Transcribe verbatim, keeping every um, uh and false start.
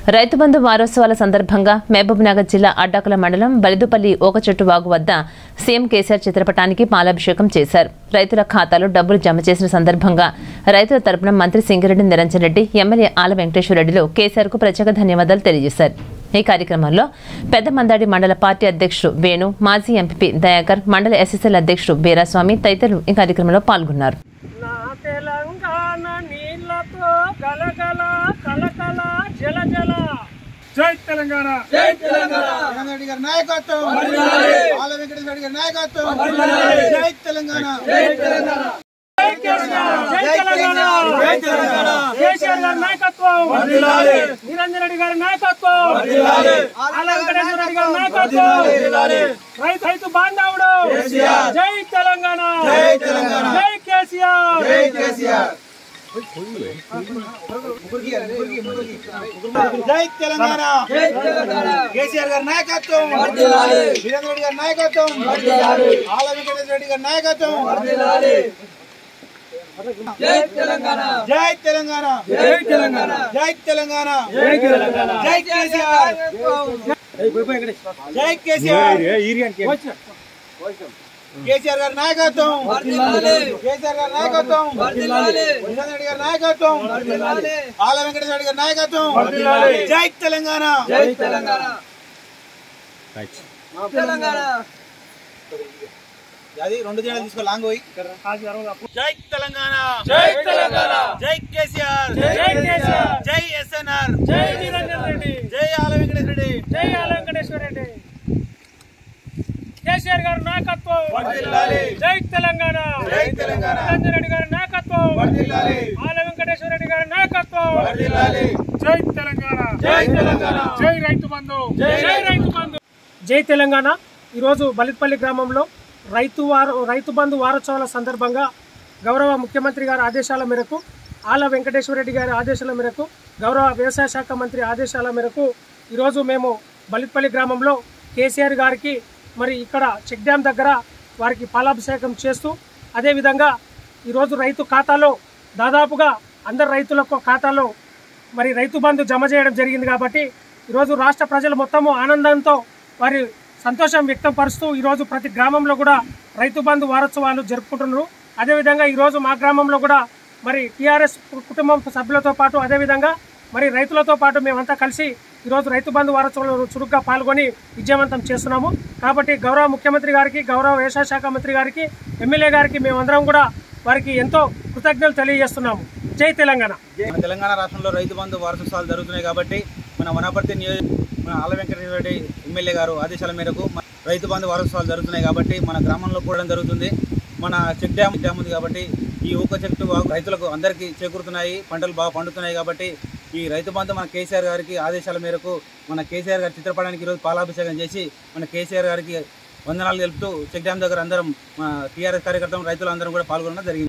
రైతు బంధు వారోత్సవాల సందర్భంగా మహబూబ్నగర్ జిల్లా అడ్డాకుల మండలం బలిదుపల్లి ఓకచెట్టు వాగు వద్ద సీఎం కేసీఆర్ చిత్రపటానికి పాలాభిషేకం చేశారు. రైతుల ఖాతాలో డబ్బులు జమ చేసిన సందర్భంగా రైతుల తరపున మంత్రి సింగిరెడ్డి నిరంజన్ రెడ్డి, ఎమ్మెల్యే ఆల వెంకటేశ్వర రెడ్డిలు కేసీఆర్కు ప్రత్యేక ధన్యవాదాలు తెలియజేశారు. ఈ కార్యక్రమంలో పెద్దమందాడి మండల పార్టీ అధ్యక్షుడు వేణు, మాజీ ఎంపీ దయాకర్, మండల ఎస్ఎస్ఎల్ అధ్యక్షుడు బీరాస్వామి తదితరులు ఈ కార్యక్రమంలో పాల్గొన్నారు. జై తెలంగాణ, జై తెలంగాణ, రెడ్డి గారి నాయకత్వం, ఆల వెంకటేశ్వర రెడ్డి గారి నాయకత్వం, జై తెలంగాణ, జై తెలంగాణ, జై తెలంగాణ, జై తెలంగాణ, కేసీఆర్ గారి నాయకత్వం వర్ధిల్లాలి, నిరంజన్ రెడ్డి గారి నాయకత్వం వర్ధిల్లాలి, ఆల వెంకటేశ్వర రెడ్డి గారి నాయకత్వం వర్ధిల్లాలి, రైతు రైతు బాంధవుడు కేసీఆర్, జై తెలంగాణ, జై తెలంగాణ, జై కేసీఆర్, జై కేసీఆర్, జై తెలంగాణ, జై తెలంగాణ, కేసీఆర్ గారి నాయకత్వం వర్ధిల్లాలి, నిరంజన్ రెడ్డి గారి నాయకత్వం వర్ధిల్లాలి, ఆల వెంకటేశ్వర రెడ్డి గారి నాయకత్వం వర్ధిల్లాలి, జై తెలంగాణ, జై తెలంగాణ, జై తెలంగాణ, జై తెలంగాణ, జై తెలంగాణ, జై కేసీఆర్, జై కేసీఆర్, కేసీఆర్ గారి నాయకత్వం వర్ధిల్లాలి, కేసీఆర్ గారి నాయకత్వం వర్ధిల్లాలి, నిరంజన్ రెడ్డి గారి నాయకత్వం వర్ధిల్లాలి, ఆల వెంకటేశ్వర రెడ్డి గారి నాయకత్వం వర్ధిల్లాలి, జై తెలంగాణ, జై తెలంగాణ, తెలంగాణ, అది రెండు దినాలు తీసుకో లాంగ్ పోయి, జై తెలంగాణ, జై తెలంగాణ, జై కేసీఆర్, జై కేసీఆర్, జై ఎస్ఎన్ఆర్, జై నిరంజన్ రెడ్డి, జై ఆల వెంకటేశ్వర రెడ్డి, జై ఆల వెంకటేశ్వర రెడ్డి, కేసీఆర్ గారి నాయకత్వం వర్ధిల్లాలి, జై తెలంగాణ, జై తెలంగాణ, నిరంజన్ రెడ్డి గారి నాయకత్వం వర్ధిల్లాలి, ఆల వెంకటేశ్వర రెడ్డి గారి నాయకత్వం వర్ధిల్లాలి, జై తెలంగాణ, జై తెలంగాణ, జై రైతు బంధు, జై రైతు బంధు, జై తెలంగాణ. ఈరోజు బలిద్పల్లి గ్రామంలో రైతు వారు రైతు బంధు వారోత్సవాల సందర్భంగా గౌరవ ముఖ్యమంత్రి గారి ఆదేశాల మేరకు, ఆల వెంకటేశ్వర రెడ్డి గారి ఆదేశాల మేరకు, గౌరవ వ్యవసాయ శాఖ మంత్రి ఆదేశాల మేరకు ఈరోజు మేము బలిద్పల్లి గ్రామంలో కేసీఆర్ గారికి మరి ఇక్కడ చెక్ డ్యామ్ దగ్గర వారికి పాలాభిషేకం చేస్తూ, అదేవిధంగా ఈరోజు రైతు ఖాతాలో దాదాపుగా అందరు రైతులకు ఖాతాలో మరి రైతు బంధు జమ చేయడం జరిగింది. కాబట్టి ఈరోజు రాష్ట్ర ప్రజలు మొత్తము ఆనందంతో వారి సంతోషం వ్యక్తం పరుస్తూ ఈరోజు ప్రతి గ్రామంలో కూడా రైతు బంధు వారోత్సవాలు జరుపుకుంటున్నారు. అదేవిధంగా ఈరోజు మా గ్రామంలో కూడా మరి టీఆర్ఎస్ కుటుంబం సభ్యులతో పాటు అదేవిధంగా మరి రైతులతో పాటు మేమంతా కలిసి ఈరోజు రైతు బంధు వారోత్సవాలు చురుగ్గా పాల్గొని విజయవంతం చేస్తున్నాము. కాబట్టి గౌరవ ముఖ్యమంత్రి గారికి, గౌరవ వ్యవసాయ శాఖ మంత్రి గారికి, ఎమ్మెల్యే గారికి మేమందరం కూడా వారికి ఎంతో కృతజ్ఞతలు తెలియజేస్తున్నాము. జై తెలంగాణ. తెలంగాణ రాష్ట్రంలో రైతు బంధు వారోత్సవాలు జరుగుతున్నాయి కాబట్టి మన వనపర్తి నియోజక మన ఆల వెంకటేశ్వర రెడ్డి ఎమ్మెల్యే గారు ఆదేశాల మేరకు రైతు బంధు వారోత్సవాలు జరుగుతున్నాయి కాబట్టి మన గ్రామంలో కూడా జరుగుతుంది. మన చెక్ డ్యామ్ డ్యామ్ ఉంది కాబట్టి ఈ ఊక చెట్టు రైతులకు అందరికీ చేకూరుతున్నాయి, పంటలు బాగా పండుతున్నాయి. కాబట్టి ఈ రైతు బంధు మన కేసీఆర్ గారికి ఆదేశాల మేరకు మన కేసీఆర్ గారి చిత్రపటానికి ఈరోజు పాలాభిషేకం చేసి మన కేసీఆర్ గారికి వందనాలు తెలుపుతూ చెక్ డ్యామ్ దగ్గర అందరం టీఆర్ఎస్ కార్యకర్తలు రైతులు అందరం కూడా పాల్గొనడం జరిగింది.